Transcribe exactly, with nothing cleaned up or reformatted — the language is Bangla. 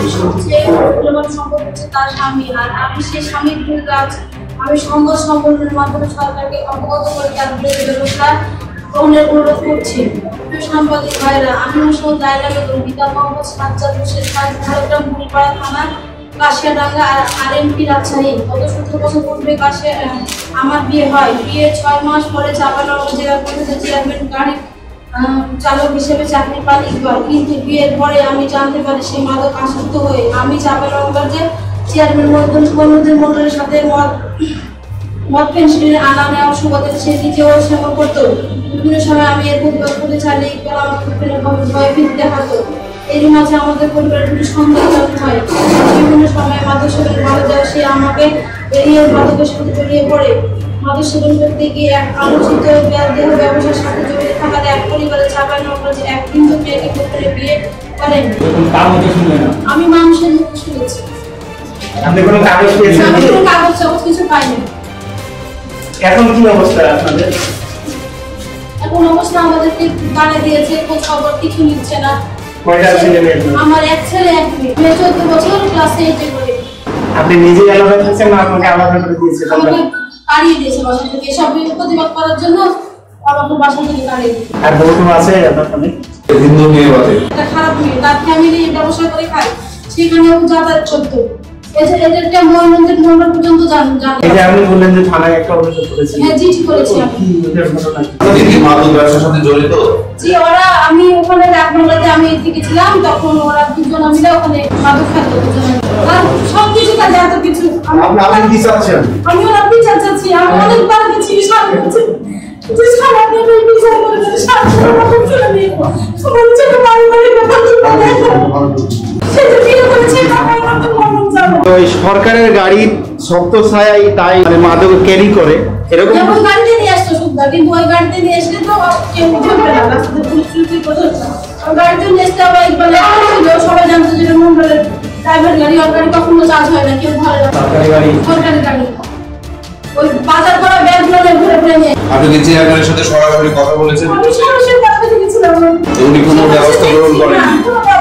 মূল্যবান সম্পদ হচ্ছে তার স্বামী, আর আমি সেই স্বামীর বিরুদ্ধে আছি। আমি সংবাদ সম্মেলনের মাধ্যমে সরকারকে অবগত করে তার বিরুদ্ধে ব্যবস্থা গ্রহণের অনুরোধ করছি। সাংবাদিক ভাইরা, আমি মোহাম্মদ লায়লা বেগম, পিতা মোহাম্মদ সাজ্জাদ হোসেন, ঝাড়গ্রাম বুড়িপাড়া থানা কাশিয়াডাঙ্গা আর এমপি রাজশাহী। গত সতেরো বছর পূর্বে কাশিয়া আমার বিয়ে হয়। বিয়ে ছয় মাস পরে চাঁপাইনবাবগঞ্জ জেলা পরিষদের চেয়ারম্যান গাড়ি চালক হিসেবে চাকরি পান ইকবাল। কিন্তু বিয়ের পরে আমি জানতে পারি সে মাদক আসক্ত হয়ে আমি চাঁপাইনবাবগঞ্জের চেয়ারম্যান মহিউদ্দিন মন্ডলের সাথে মদ মদ পেন্সিলের আনা নেওয়ার সুবাদে সে নিজেও সেবন করত। বিভিন্ন সময় আমি এর প্রতিবাদ করতে চাইলে ইকবাল আমাকে ভয়ে ভীতি দেখাতো। এরই মাঝে আমাদের পরিবারের একটি সন্দেহ চালু হয়। বিভিন্ন সময় মাদক সেবনের ভালো দেওয়া সে আমাকে এড়িয়ে মাদকের সাথে জড়িয়ে পড়ে। মাদক সেবন করতে গিয়ে এক আলোচিত দেহ ব্যবসার সাথে জড়িয়ে থাকার এক পরিবারের চাঁপাইনবাবগঞ্জে এক হিন্দু মেয়েকে গোপনে বিয়ে করেন। আমি মানুষের মুখ শুনেছি। আপনি কোনো কাগজ পেয়েছেন? আমি কোনো কাগজ কাগজ কিছু পাইনি। এখন কি অবস্থা আপনাদের? এখন অবস্থা আমাদেরকে গাড়ি দিয়েছে, খোঁজ খবর কিছু নিচ্ছে না। কয়টা ছেলে মেয়ে? আমার এক ছেলে এক মেয়ে। মেয়ে চোদ্দ বছর, ক্লাস এইটে পড়ে। আপনি নিজেই আলাদা থাকছেন না আপনাকে আলাদা করে দিয়েছে? আমাকে তাড়িয়ে দিয়েছে বাসা থেকে। এসব প্রতিবাদ করার জন্য আমাকে বাসা থেকে তাড়িয়ে দিয়েছে। আর বউ আছে আপনার সামনে? হিন্দু মেয়ে বাদে একটা খারাপ মেয়ে, তার ফ্যামিলি ব্যবসা করে খায়, সেখানেও যাতায়াত করতো। এটা মহিউদ্দিন মন্ডল পর্যন্ত জানেন। এই যে আপনি বললেন যে থানায় একটা অভিযোগ করেছেন। হ্যাঁ, চিঠি করেছি আমি। কি ওদের ঘটনা? আপনি কি মাদক ব্যবসার সাথে জড়িত? জি, ওরা আমি ওখানে এক নম্বরে আমি এদিকে ছিলাম, তখন ওরা দুজন মিলে ওখানে মাদক খেতো দুজনে। আর সব কিছু কাজে এত কিছু। আপনি কি চাচ্ছেন? আমি ওরা বিচার চাচ্ছি। আমি অনেক বার গেছি সামনে হচ্ছে যে সারা দিন ওই বিচার করে করে সারা দিন চলে নিয়ে সবাই চলে বাড়ি বাড়ি ব্যাপার কি বলে সে যে বিয়ে করেছে টাকা আমার মন যাবে। তো এই সরকারের গাড়ির শক্ত ছায়াই তাই মানে মাদক ক্যারি করে এরকম যেমন গাড়িতে নিয়ে আসতো সুদ্ধা, কিন্তু ওই গাড়িতে নিয়ে আসলে তো কেউ ধরবে না, রাস্তাতে পুলিশ চুরি করছে। ওই গাড়িতে নিয়ে আসতে আবার একবার সবাই জানতো যে মন্ডলের প্রাইভেট গাড়ি, ওর গাড়ি কখনো চার্জ হয় না, কেউ ধরে না। সরকারি গাড়ি, সরকারি গাড়ি ওই বাজার করা ব্যাগগুলো ঘুরে ঘুরে নিয়ে। আপনি কি চেয়ারম্যানের সাথে সরাসরি কথা বলেছেন? আমি সরাসরি কথা বলেছিলাম। উনি কোনো ব্যবস্থা গ্রহণ করেন?